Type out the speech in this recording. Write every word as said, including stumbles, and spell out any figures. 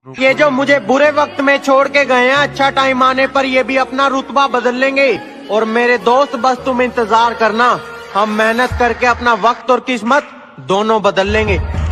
ये जो मुझे बुरे वक्त में छोड़ के गए हैं, अच्छा टाइम आने पर ये भी अपना रुतबा बदल लेंगे। और मेरे दोस्त बस तुम इंतजार करना, हम मेहनत करके अपना वक्त और किस्मत दोनों बदल लेंगे।